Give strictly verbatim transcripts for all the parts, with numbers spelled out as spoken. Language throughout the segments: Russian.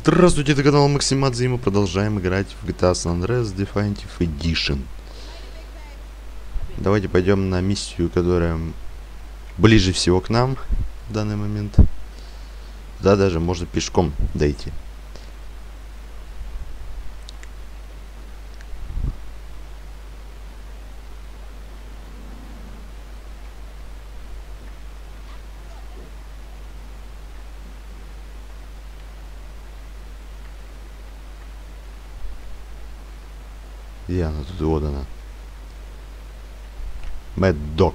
Здравствуйте, это канал Максимадзе, и мы продолжаем играть в джи ти эй San Andreas Definitive Edition. Давайте пойдем на миссию, которая ближе всего к нам в данный момент. Да, даже можно пешком дойти. Где она тут? Вот она. Mad Dog.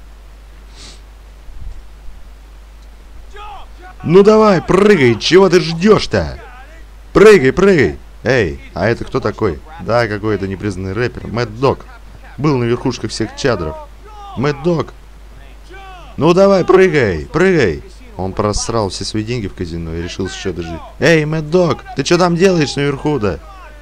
Ну давай, прыгай, чего ты ждешь-то? Прыгай, прыгай. Эй, а это кто такой? Да, какой-то непризнанный рэпер. Mad Dog. Был на верхушках всех чадров. Mad Dog. Ну давай, прыгай, прыгай. Он просрал все свои деньги в казино и решил еще дожить. Эй, Mad Dog, ты что там делаешь наверху-то?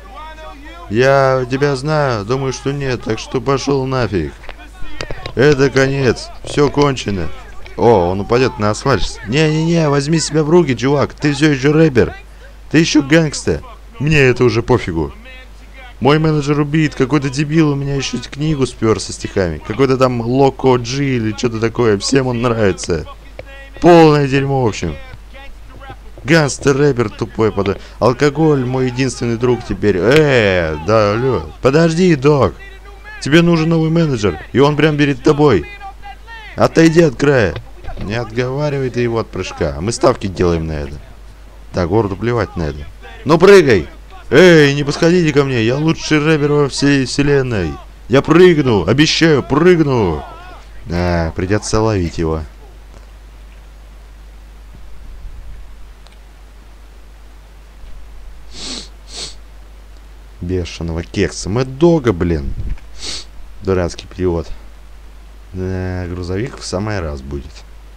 Я тебя знаю, думаю, что нет, так что пошел нафиг. Это конец, все кончено. О, он упадет на асфальт. Не-не-не, возьми себя в руки, чувак, ты все еще рэпер. Ты еще гангста. Мне это уже пофигу. Мой менеджер убит, какой-то дебил у меня еще книгу спер со стихами. Какой-то там Локо Джи или что-то такое, всем он нравится. Полное дерьмо, в общем. Гангстер, рэпер тупой под... Алкоголь мой единственный друг теперь. Э, да, алло. Подожди, Док. Тебе нужен новый менеджер, и он прям перед тобой. Отойди от края. Не отговаривай ты его от прыжка. Мы ставки делаем на это. Да, городу плевать на это. Ну прыгай. Эй, не подходите ко мне. Я лучший рэпер во всей вселенной. Я прыгну, обещаю, прыгну. А, придется ловить его. Бешеного кекса. Mad Dog, блин. Дурацкий перевод. Да, грузовик в самый раз будет.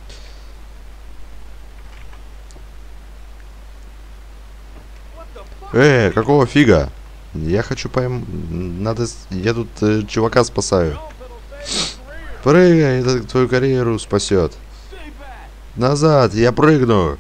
Э, какого фига? Я хочу пойм... Надо... Я тут э, чувака спасаю. Прыгай, это твою карьеру спасет. Назад, я прыгну.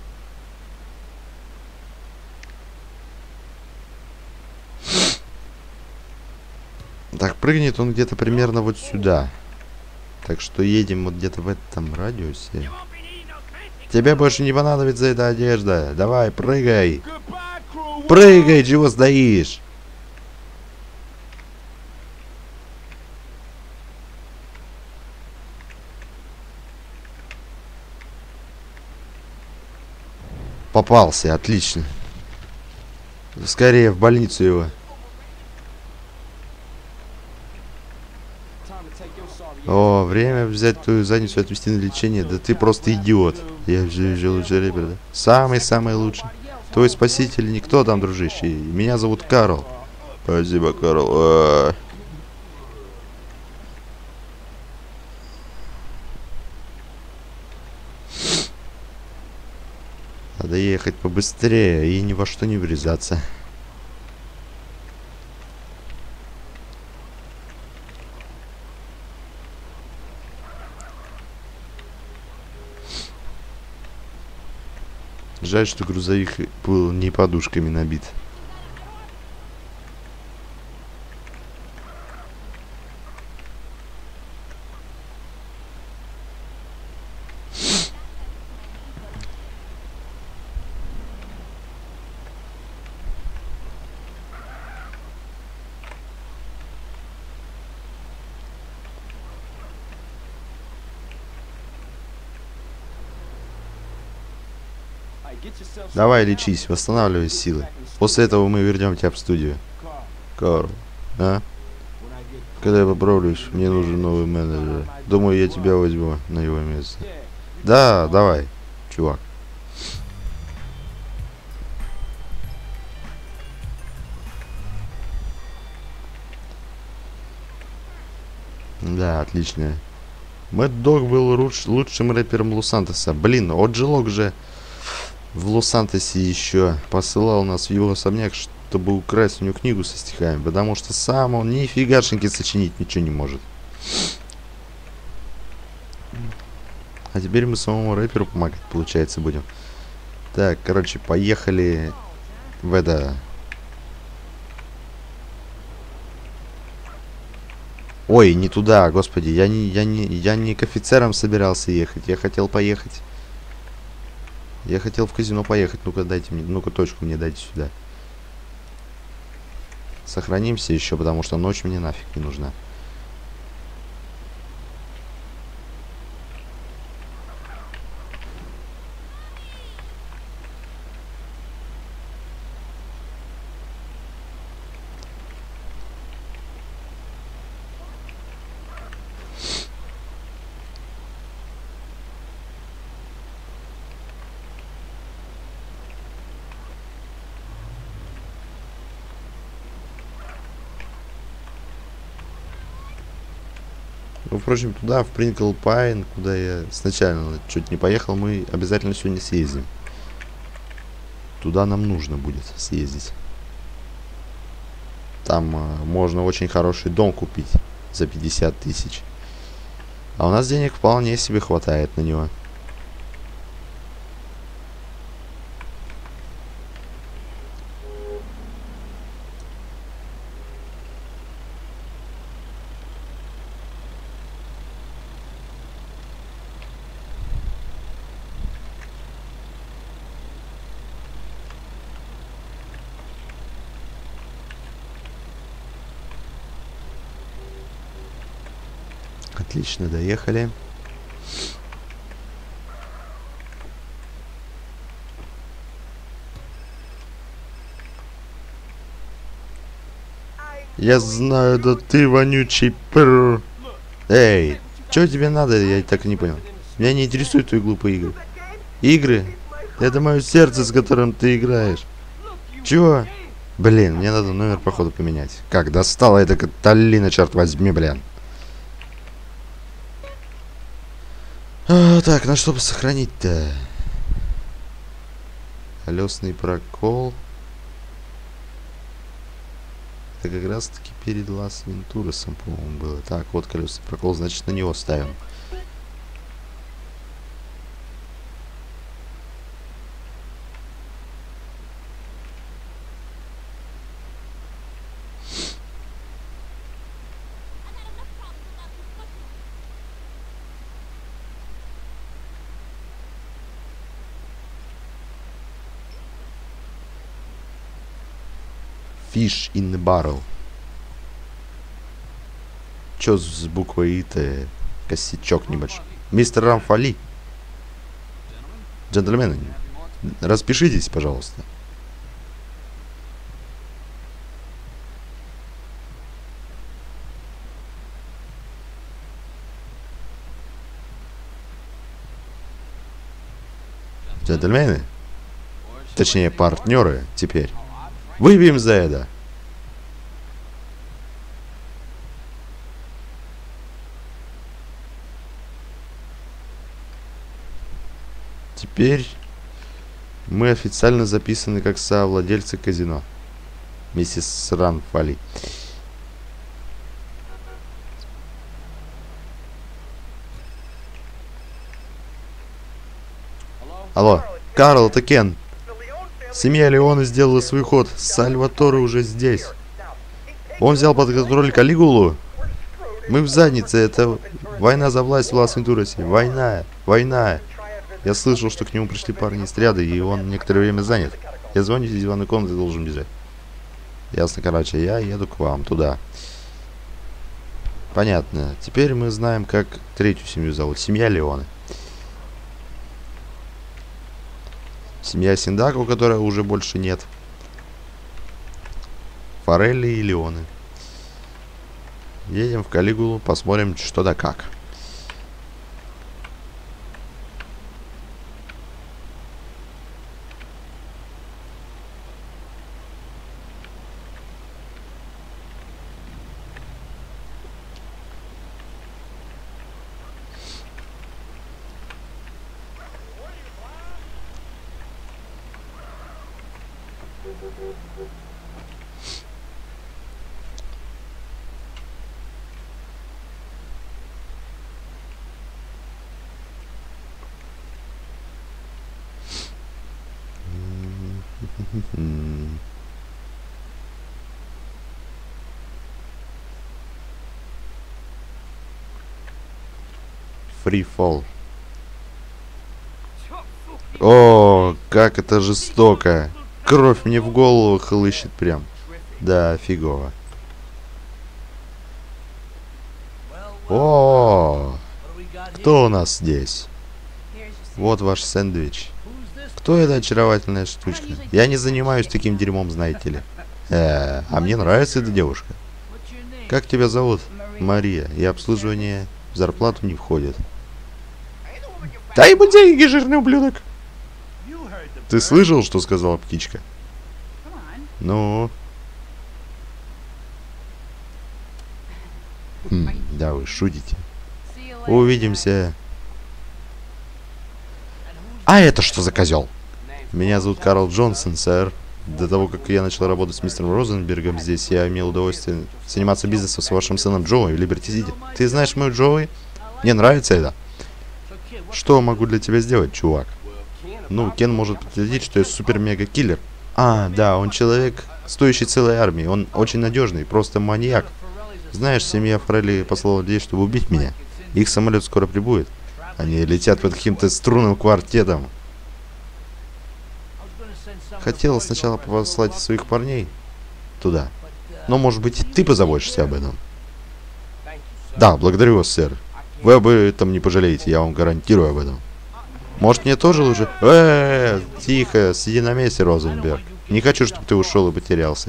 Так, прыгнет он где-то примерно вот сюда. Так что едем вот где-то в этом радиусе. Тебе больше не понадобится эта одежда. Давай, прыгай. Прыгай, чего стоишь? Попался, отлично. Скорее в больницу его. О, время взять твою задницу и отвезти на лечение. Да ты просто идиот. Я же, же лучший рэпер, да? Самый-самый лучший. Твой спаситель никто там, дружище. Меня зовут Карл. Спасибо, Карл. А -а -а. Надо ехать побыстрее и ни во что не врезаться. Жаль, что грузовик был не подушками набит. Давай лечись, восстанавливай силы. После этого мы вернем тебя в студию. Карл, а? Когда я поправлюсь, мне нужен новый менеджер. Думаю, я тебя возьму на его место. Да, давай, чувак. Да, отлично. Mad Dog был луч, лучшим рэпером Лос-Сантоса. Блин, Оджелок же в Лос-Сантосе еще посылал нас в его особняк, чтобы украсть у него книгу со стихами, потому что сам он нифигашеньки сочинить ничего не может. А теперь мы самому рэперу помогать, получается, будем. Так, короче, поехали в это... Ой, не туда, господи, я не, я не, я не к офицерам собирался ехать, я хотел поехать. Я хотел в казино поехать, ну-ка дайте мне, ну-ка точку мне дайте сюда. Сохранимся еще, потому что ночь мне нафиг не нужна. Ну, впрочем, туда, в Принкл Пайн, куда я сначала чуть не поехал, мы обязательно сегодня съездим. Туда нам нужно будет съездить. Там э, можно очень хороший дом купить за пятьдесят тысяч. А у нас денег вполне себе хватает на него. Отлично, доехали. Я знаю, да ты вонючий пр. Эй, что тебе надо? Я так и не понял. Меня не интересуют твои глупые игры. Игры? Это мое сердце, с которым ты играешь. Чего? Блин, мне надо номер, походу, поменять. Как достала эта Каталина, черт возьми, блин. А, так, на что бы сохранить-то? Колесный прокол. Это как раз таки перед Лас Вентурасом, по-моему, было. Так, вот колесный прокол, значит, на него ставим. Fish in the barrel. Чё с буквой И-то? Косячок небольшой. Мистер Рамфали. Джентльмены, распишитесь, пожалуйста. Джентльмены. Точнее, партнеры теперь. Выпьем за это. Теперь мы официально записаны как совладельцы казино. Миссис Рамфали. Алло, Карл, это Кен. Семья Леона сделала свой ход. Сальваторе уже здесь. Он взял под контроль Калигулу. Мы в заднице. Это война за власть в Лас-Вентурасе. Война. Война. Я слышал, что к нему пришли парни из отряда, и он некоторое время занят. Я звоню из диванной комнаты, должен бежать. Ясно, короче. Я еду к вам, туда. Понятно. Теперь мы знаем, как третью семью зовут. Семья Леоны. Семья Синдако, которой уже больше нет. Форелли и Леоны. Едем в Калигулу, посмотрим, что да как. Free Fall. О, как это жестоко. Кровь мне в голову хлыщет прям. Да, фигово. О, кто у нас здесь? Вот ваш сэндвич. Кто эта очаровательная штучка? Я не занимаюсь таким дерьмом, знаете ли. Э, а мне нравится эта девушка. Как тебя зовут? Мария. И обслуживание в зарплату не входит. Дай ему деньги, жирный ублюдок. Ты слышал, что сказала птичка? Ну? Хм, да вы шутите. Увидимся. А это что за козел? Меня зовут Карл Джонсон, сэр. До того, как я начал работать с мистером Розенбергом здесь, я имел удовольствие заниматься бизнесом с вашим сыном Джоуи в Либерти-Сити. Ты знаешь мою Джоуи? Мне нравится это. Что могу для тебя сделать, чувак? Ну, Кен может подтвердить, что я супер-мега-киллер. А, да, он человек, стоящий целой армии. Он очень надежный, просто маньяк. Знаешь, семья Фрелли послала людей, чтобы убить меня. Их самолет скоро прибудет. Они летят под каким-то струнным квартетом. Хотел сначала послать своих парней туда. Но, может быть, ты позаботишься об этом? Да, благодарю вас, сэр. Вы об этом не пожалеете, я вам гарантирую об этом. Может, мне тоже лучше... Эээ, тихо, сиди на месте, Розенберг. Не хочу, чтобы ты ушел и потерялся.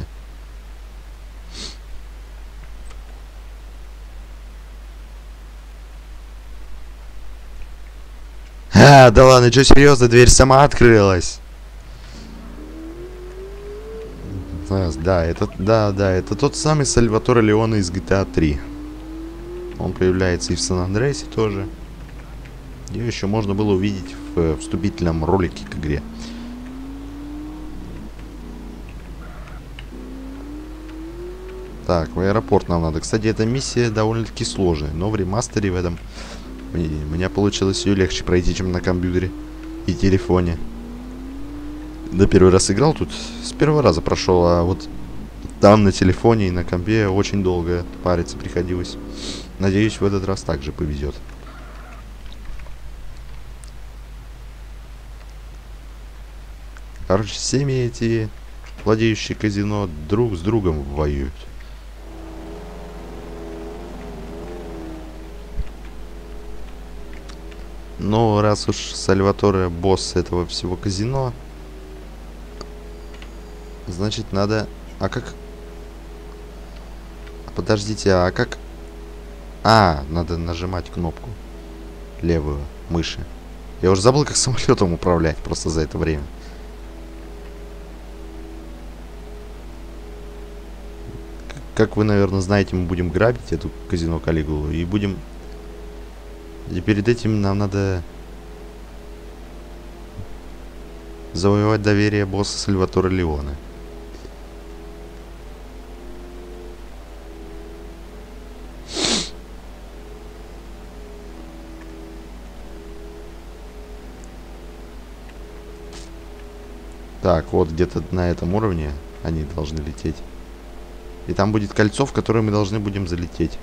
А, да ладно, что серьезно, дверь сама открылась. Да, это, да, да, это тот самый Сальваторе Леоне из джи ти эй три. Он появляется и в Сан-Андреасе тоже. Ее еще можно было увидеть в вступительном ролике к игре. Так, в аэропорт нам надо. Кстати, эта миссия довольно-таки сложная, но в ремастере в этом у меня получилось ее легче пройти, чем на компьютере и телефоне. Да, первый раз играл тут, с первого раза прошел, а вот там на телефоне и на компе очень долго париться приходилось. Надеюсь, в этот раз также повезет. Короче, семьи эти, владеющие казино, друг с другом воюют. Но раз уж Сальваторе босс этого всего казино, значит надо... А как... Подождите, а как... А, надо нажимать кнопку левую мыши. Я уже забыл, как самолетом управлять просто за это время. Как вы, наверное, знаете, мы будем грабить эту казино Калигулу и будем... И перед этим нам надо завоевать доверие босса Сальваторе Леоне. Так, вот где-то на этом уровне они должны лететь. И там будет кольцо, в которое мы должны будем залететь.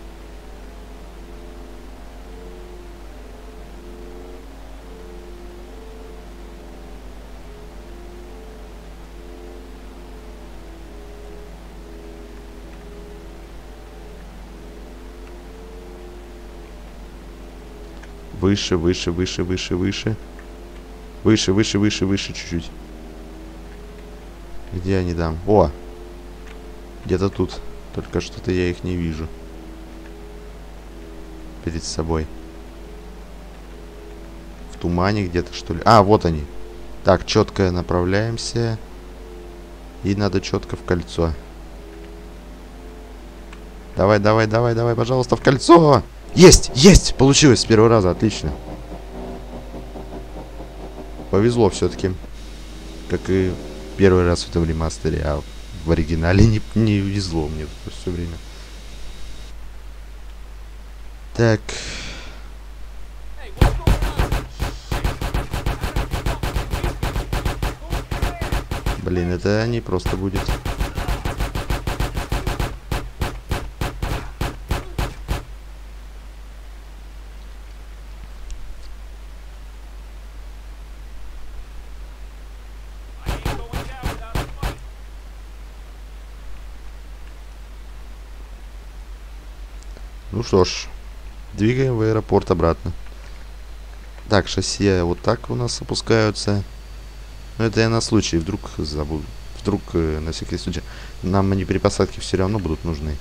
Выше, выше, выше, выше, выше. Выше, выше, выше, выше чуть-чуть. Где они там? О! Где-то тут. Только что-то я их не вижу. Перед собой. В тумане где-то, что ли? А, вот они. Так, четко направляемся. И надо четко в кольцо. Давай, давай, давай, давай, пожалуйста, в кольцо! Есть! Есть! Получилось с первого раза, отлично. Повезло все-таки. Как и первый раз в этом ремастере, а в оригинале не, не везло мне все время. Так. Блин, это не просто будет. Ну что ж, двигаем в аэропорт обратно. Так, шасси вот так у нас опускаются. Но это я на случай, вдруг забуду. Вдруг, э, на всякий случай. Нам они при посадке все равно будут нужны.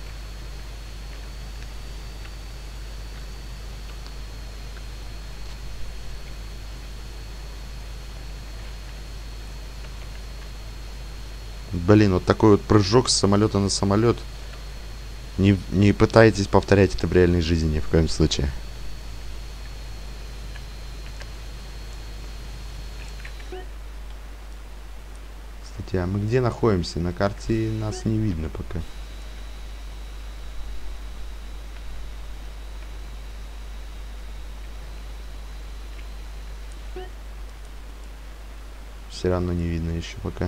Блин, вот такой вот прыжок с самолета на самолет. Не, не пытайтесь повторять это в реальной жизни ни в коем случае. Кстати, а мы где находимся? На карте нас не видно пока. Все равно не видно еще пока.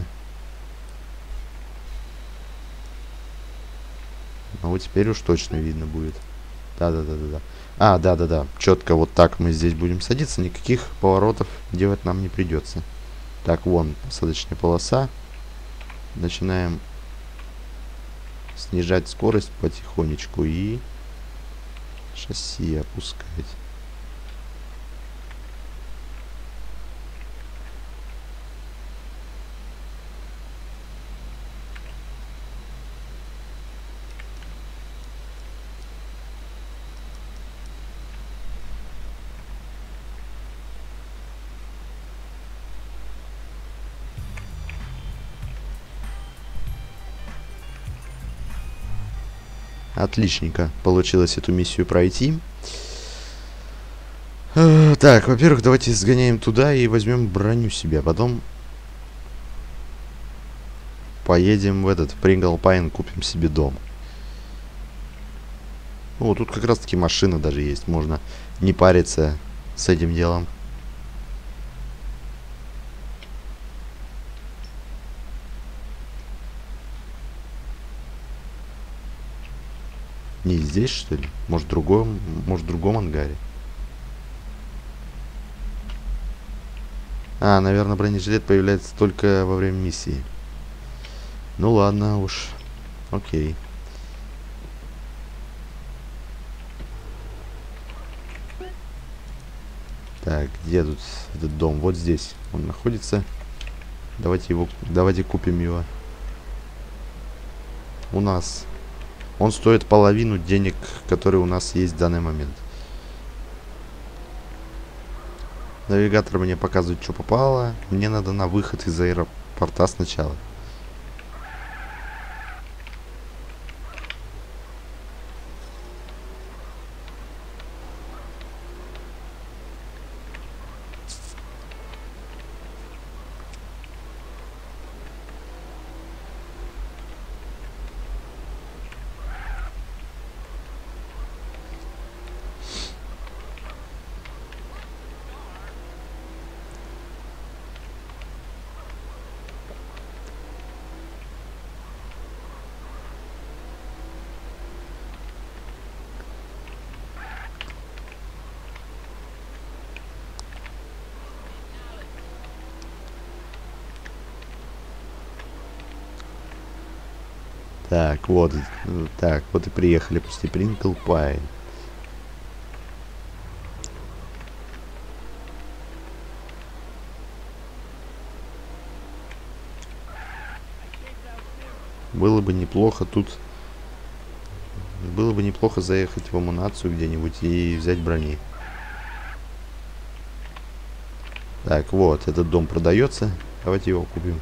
А вот теперь уж точно видно будет. Да-да-да-да-да. А, да-да-да. Четко вот так мы здесь будем садиться. Никаких поворотов делать нам не придется. Так, вон посадочная полоса. Начинаем снижать скорость потихонечку и шасси опускать. Отличненько получилось эту миссию пройти. Э, так, во-первых, давайте сгоняем туда и возьмем броню себе. Потом поедем в этот Прингл Пайн, купим себе дом. О, тут как раз таки машина даже есть. Можно не париться с этим делом. Не здесь, что ли? Может, в другом, может, в другом ангаре? А, наверное, бронежилет появляется только во время миссии. Ну ладно уж. Окей. Так, где тут этот дом? Вот здесь он находится. Давайте его, давайте купим его. У нас. Он стоит половину денег, которые у нас есть в данный момент. Навигатор мне показывает, что попало. Мне надо на выход из аэропорта сначала. Так, вот. Так, вот и приехали почти. Прингл Пайн. Было бы неплохо тут... Было бы неплохо заехать в амунацию где-нибудь и взять брони. Так, вот, этот дом продается. Давайте его купим.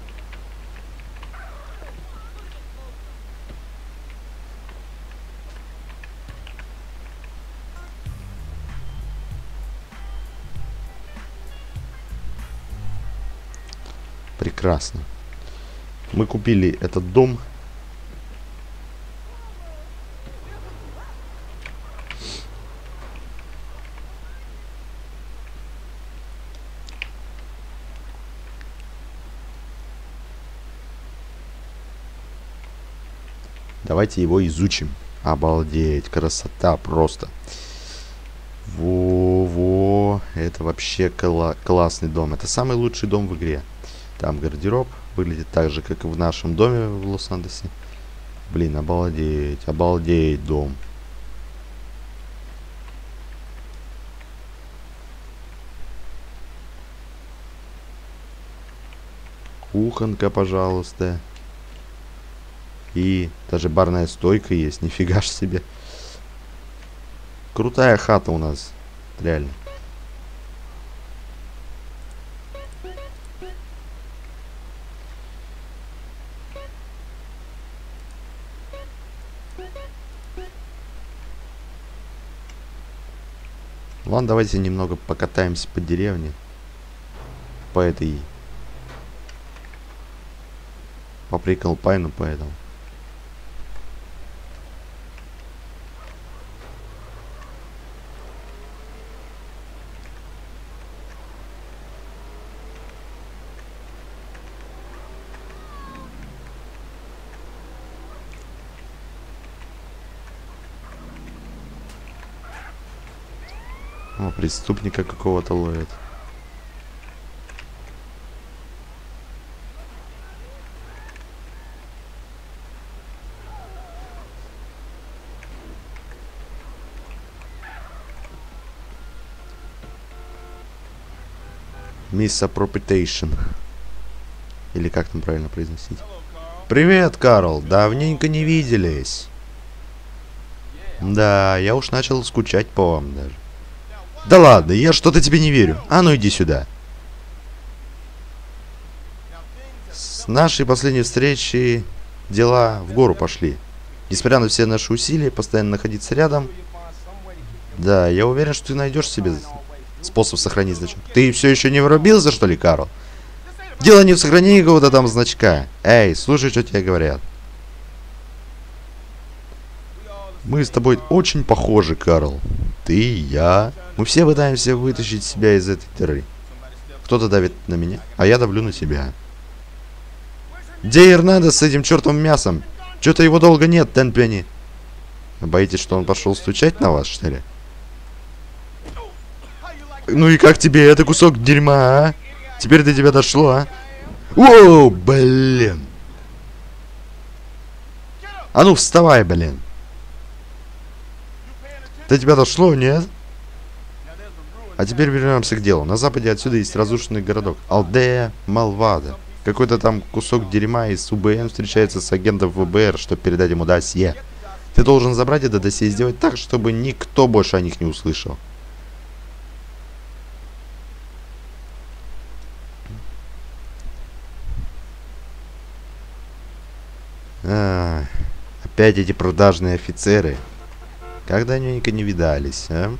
Прекрасно. Мы купили этот дом. Давайте его изучим. Обалдеть, красота просто. Во-во, это вообще кла классный дом. Это самый лучший дом в игре. Там гардероб выглядит так же, как и в нашем доме в Лос-Андерсе. Блин, обалдеть, обалдеть дом. Кухонка, пожалуйста. И даже барная стойка есть, нифига ж себе. Крутая хата у нас, реально. Ладно, давайте немного покатаемся по деревне. По этой... По Приколпайну, поэтому. О, преступника какого-то ловят. Misappropriation. Или как там правильно произносить? Привет, Карл. Давненько не виделись. Да, я уж начал скучать по вам даже. Да ладно, я что-то тебе не верю. А ну иди сюда. С нашей последней встречи дела в гору пошли. Несмотря на все наши усилия, постоянно находиться рядом. Да, я уверен, что ты найдешь себе способ сохранить значок. Ты все еще не врубился, что ли, Карл? Дело не в сохранении какого-то там значка. Эй, слушай, что тебе говорят. Мы с тобой очень похожи, Карл. Ты и я. Мы все пытаемся вытащить себя из этой дыры. Кто-то давит на меня, а я давлю на себя. Где Эрнандес с этим чертовым мясом? Что-то его долго нет, Тенпенни. Боитесь, что он пошел стучать на вас, что ли? Ну и как тебе это кусок дерьма, а? Теперь до тебя дошло, а? Оу, блин. А ну вставай, блин. До тебя дошло, нет? А теперь вернемся к делу. На западе отсюда есть разрушенный городок. Алдея Малвада. Какой-то там кусок дерьма из УБН встречается с агентом ВБР, чтобы передать ему досье. Ты должен забрать это досье и сделать так, чтобы никто больше о них не услышал. А, опять эти продажные офицеры. Когда они не видались, а?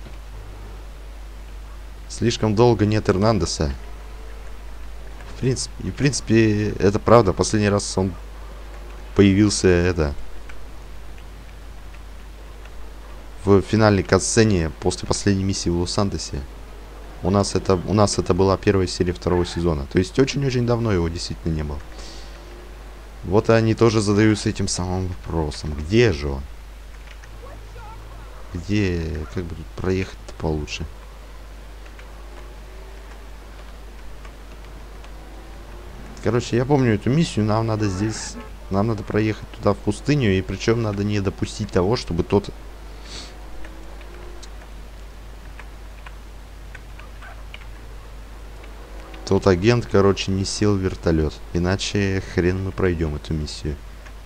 Слишком долго нет Эрнандеса. В принципе, и в принципе, это правда. Последний раз он появился, это... в финальной катсцене после последней миссии в Лос-Андерсе. У нас это, у нас это была первая серия второго сезона. То есть очень-очень давно его действительно не было. Вот они тоже задаются этим самым вопросом. Где же он? Где, как бы тут проехать-то получше? Короче, я помню эту миссию. Нам надо здесь, нам надо проехать туда в пустыню. И причем надо не допустить того, чтобы тот... Тот агент, короче, не сел в вертолет. Иначе хрен мы пройдем эту миссию.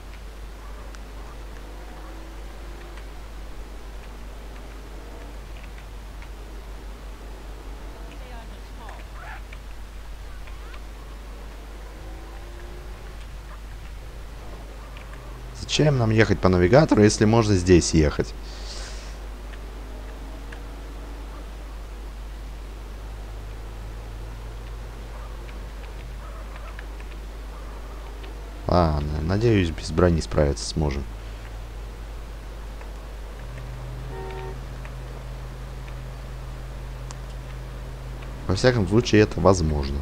Зачем нам ехать по навигатору, если можно здесь ехать? Ладно, надеюсь, без брони справиться сможем. Во всяком случае, это возможно.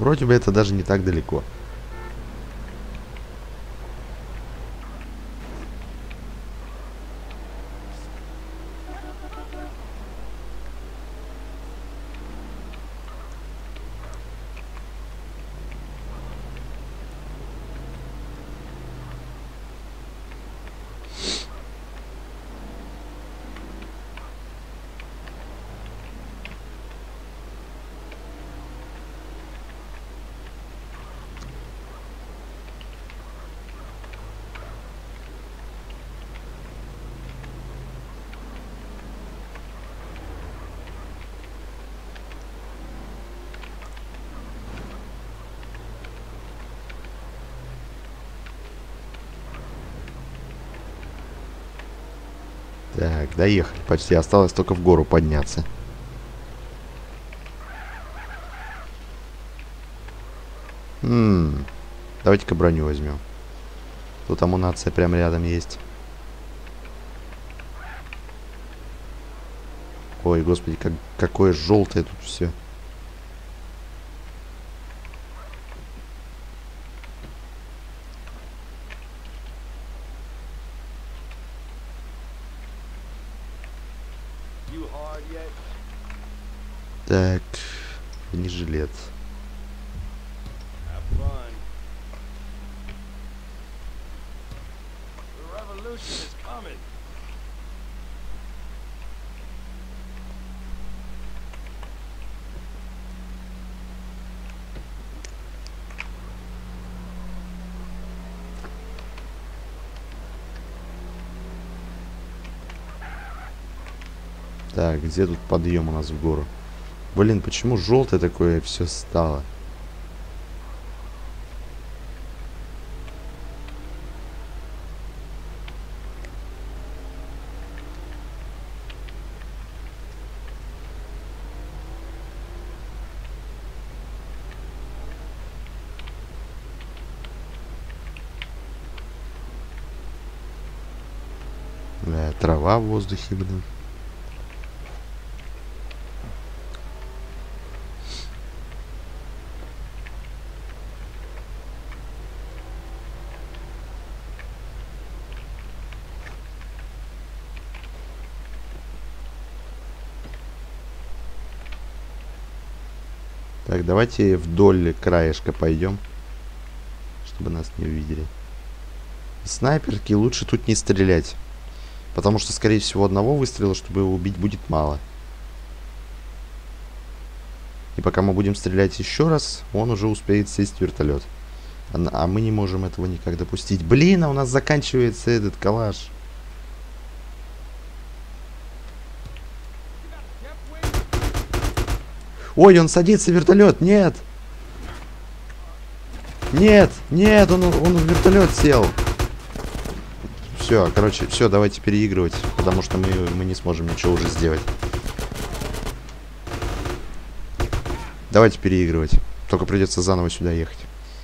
Вроде бы это даже не так далеко. Так, доехали почти. Осталось только в гору подняться. Ммм. Давайте-ка броню возьмем. Тут амунация прямо рядом есть. Ой, господи, как, какое желтое тут все. Так, бронежилет. Так, где тут подъем у нас в гору? Блин, почему желтое такое все стало? Да, трава в воздухе, блин. Так, давайте вдоль краешка пойдем, чтобы нас не увидели. Снайперки лучше тут не стрелять, потому что, скорее всего, одного выстрела, чтобы его убить, будет мало. И пока мы будем стрелять еще раз, он уже успеет сесть в вертолет. А, а мы не можем этого никак допустить. Блин, а у нас заканчивается этот калаш. Ой, он садится в вертолет. Нет. Нет, нет, он, он в вертолет сел. Все, короче, все, давайте переигрывать, потому что мы, мы не сможем ничего уже сделать. Давайте переигрывать. Только придется заново сюда ехать.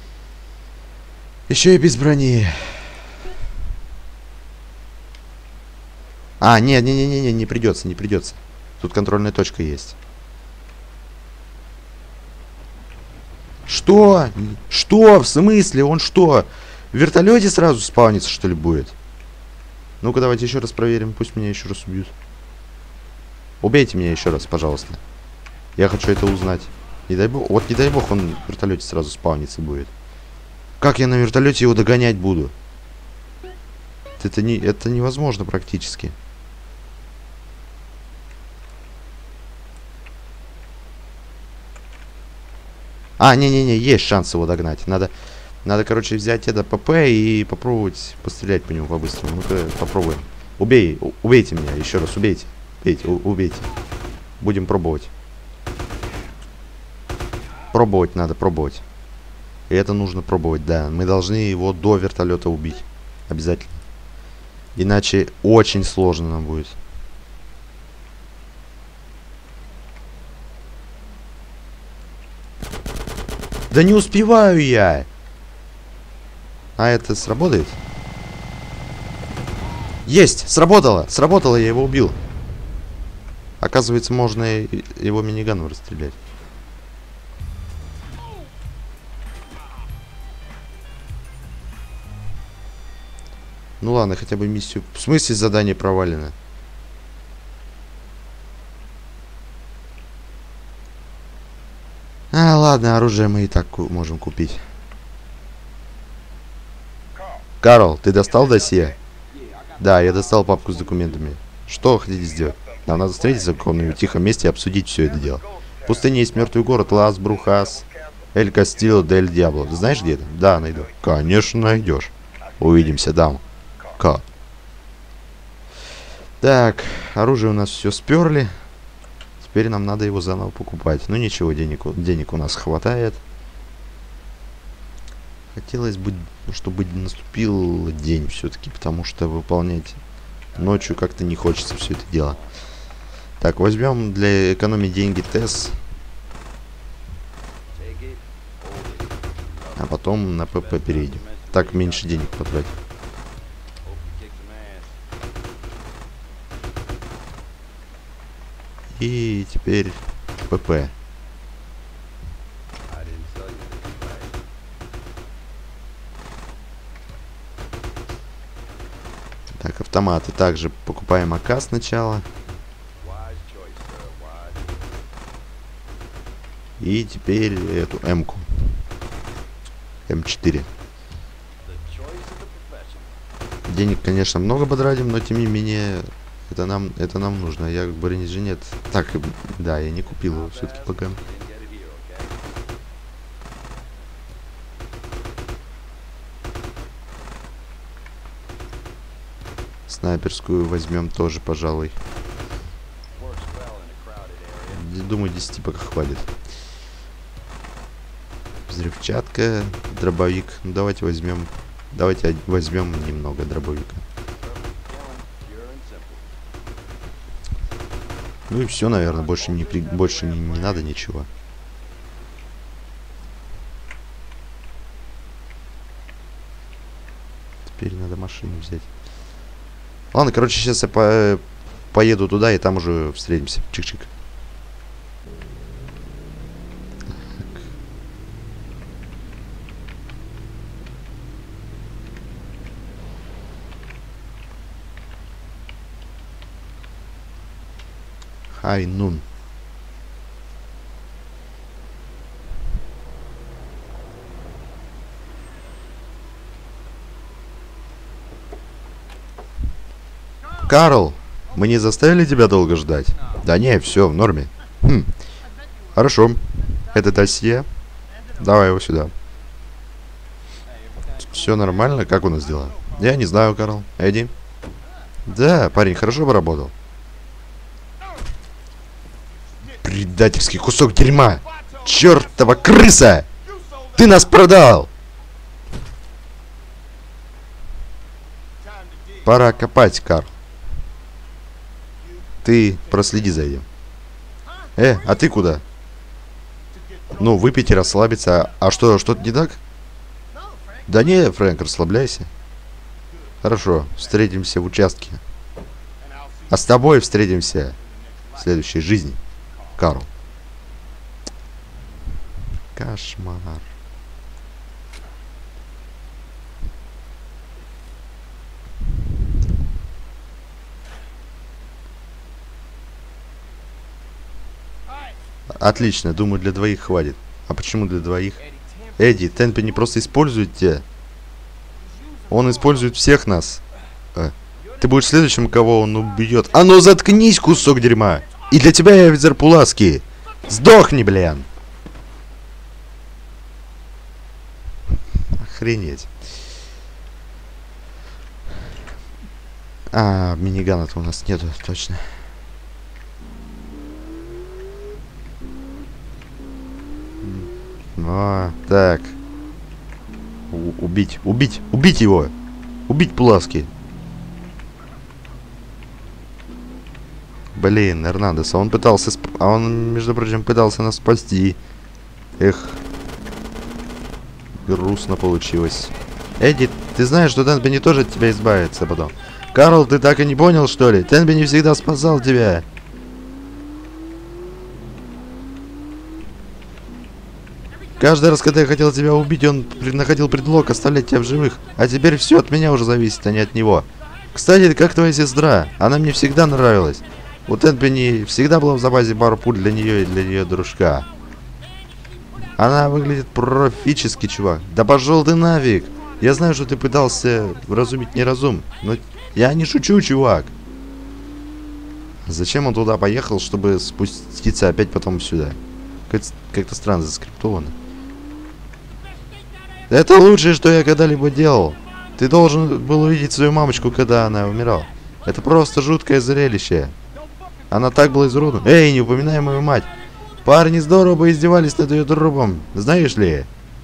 Еще и без брони. А, нет, не, не, не, не, не придется, не придется. Тут контрольная точка есть. Что? Что? В смысле? Он что? В вертолете сразу спавнится, что ли, будет? Ну-ка, давайте еще раз проверим. Пусть меня еще раз убьют. Убейте меня еще раз, пожалуйста. Я хочу это узнать. Не дай бог. Вот не дай бог, он в вертолете сразу спавнится будет. Как я на вертолете его догонять буду? Это, не, это невозможно практически. А, не-не-не, есть шанс его догнать. Надо, надо, короче, взять это ПП и попробовать пострелять по нему по-быстрому. Ну-ка, попробуем. Убей, убейте меня, еще раз, убейте. Убейте, убейте. Будем пробовать. Пробовать надо, пробовать. И это нужно пробовать, да. Мы должны его до вертолета убить. Обязательно. Иначе очень сложно нам будет. Да не успеваю я! А это сработает? Есть! Сработало! Сработало, я его убил. Оказывается, можно его миниганом расстрелять. Ну ладно, хотя бы миссию. В смысле задание провалено? А, ладно, оружие мы и так ку можем купить. Карл, ты достал досье? Да, я достал папку с документами. Что хотите сделать? Нам надо встретиться в каком-нибудь тихом месте и обсудить все это дело. В пустыне есть мертвый город Лас Брухас, Эль Кастило дель Диабло. Ты знаешь где это? Да, найду. Конечно, найдешь. Увидимся, дам. К. Так, оружие у нас все сперли. Теперь нам надо его заново покупать. Ну ничего, денег, денег у нас хватает. Хотелось бы, чтобы наступил день все-таки, потому что выполнять ночью как-то не хочется все это дело. Так, возьмем для экономии деньги ТЭС. А потом на ПП перейдем. Так меньше денег потратим. И теперь ПП. Так, автоматы. Также покупаем АК сначала. И теперь эту М-ку. Эм четыре. Денег, конечно, много потратим, но тем не менее это нам, это нам нужно. Я как бронежилет. Так, да, я не купил его все-таки пока. Снайперскую возьмем тоже, пожалуй. Думаю, десяти пока хватит. Взрывчатка, дробовик. Ну, давайте возьмем. Давайте возьмем немного дробовика. Ну и все, наверное, больше не при... больше не, не надо ничего. Теперь надо машину взять. Ладно, короче, сейчас я по... поеду туда и там уже встретимся. Чик-чик. Хай-Нун. Карл, мы не заставили тебя долго ждать? Да не, все в норме. Хм. Хорошо. Это досье. Давай его сюда. Все нормально? Как у нас дела? Я не знаю, Карл. Эдди? Да, парень хорошо поработал. Предательский кусок дерьма! Чёртова крыса! Ты нас продал! Пора копать, Карл. Ты проследи за этим. Э, а ты куда? Ну, выпить и расслабиться. А что, что-то не так? Да не, Фрэнк, расслабляйся. Хорошо, встретимся в участке. А с тобой встретимся в следующей жизни. Карл. Кошмар. Отлично, думаю, для двоих хватит. А почему для двоих? Эдди, Темпи не просто использует тебя. Он использует всех нас. А, ты будешь следующим, кого он убьет. А ну заткнись, кусок дерьма! И для тебя я офицер Пуласки. Сдохни, блин. Охренеть. А, минигана-то у нас нету, точно. А, так. У убить, убить, убить его. Убить Пуласки. Блин, Эрнандес, он пытался... Сп... А он, между прочим, пытался нас спасти. Эх. Грустно получилось. Эдди, ты знаешь, что Тенбини тоже от тебя избавится потом. Карл, ты так и не понял, что ли? Тенбини всегда спасал тебя. Каждый раз, когда я хотел тебя убить, он находил предлог оставлять тебя в живых. А теперь все от меня уже зависит, а не от него. Кстати, как твоя сестра? Она мне всегда нравилась. У Тенпенни всегда была в запасе пару пуль для нее и для ее дружка. Она выглядит профически, чувак. Да пошел ты нафиг. Я знаю, что ты пытался вразумить неразум, но я не шучу, чувак. Зачем он туда поехал, чтобы спуститься опять потом сюда? Как-то как странно заскриптовано. Это лучшее, что я когда-либо делал. Ты должен был увидеть свою мамочку, когда она умирала. Это просто жуткое зрелище. Она так была изуродована. Эй, не упоминай мою мать. Парни здорово бы издевались над ее трупом. Знаешь ли?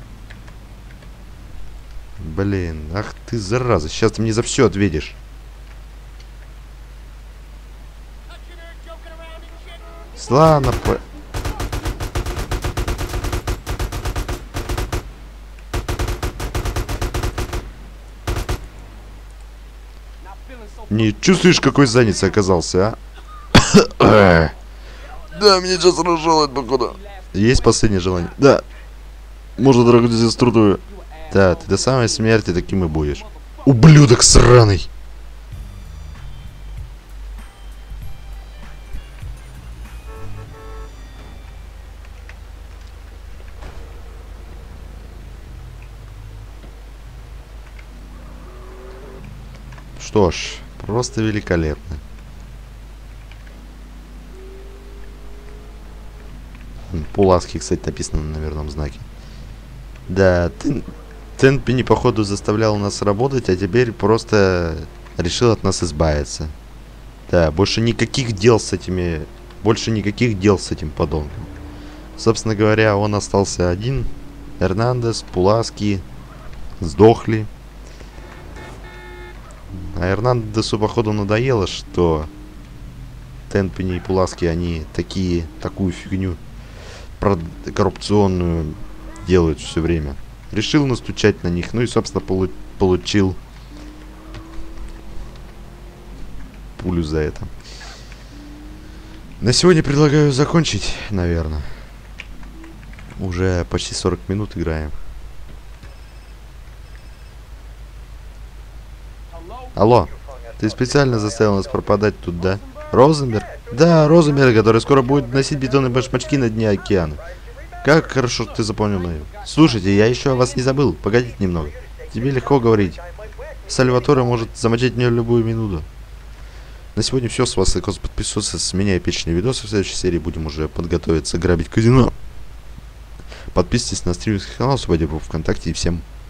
Блин, ах ты зараза. Сейчас ты мне за все ответишь. Славно по... Не чувствуешь, какой занятый оказался, а? Да, мне сейчас разжаловать, походу. Есть последнее желание? Да. Может, дорогую сестру твою? Да, ты до самой смерти таким и будешь. Ублюдок сраный! Что ж, просто великолепно. Пуласки, кстати, написано на номерном знаке. Да, Тен... Тенпенни, походу, заставлял нас работать, а теперь просто решил от нас избавиться. Да, больше никаких дел с этими... Больше никаких дел с этим подонком. Собственно говоря, он остался один. Эрнандес, Пуласки сдохли. А Эрнандесу, походу, надоело, что Тенпенни и Пуласки, они такие, такую фигню коррупционную делают все время. Решил настучать на них, ну и, собственно, полу получил пулю за это. На сегодня предлагаю закончить, наверное. Уже почти сорок минут играем. Алло, ты специально заставил нас пропадать тут, да? Розенберг? Да, Розенберг, который скоро будет носить бетонные башмачки на дне океана. Как хорошо, что ты запомнил мою. Слушайте, я еще о вас не забыл. Погодите немного. Тебе легко говорить. Сальваторе может замочить меня в любую минуту. На сегодня все. С вас лайкос, подписываться. С меня эпичные видосы. В следующей серии будем уже подготовиться грабить казино. Подписывайтесь на стримерский канал Свадьба ВКонтакте. И всем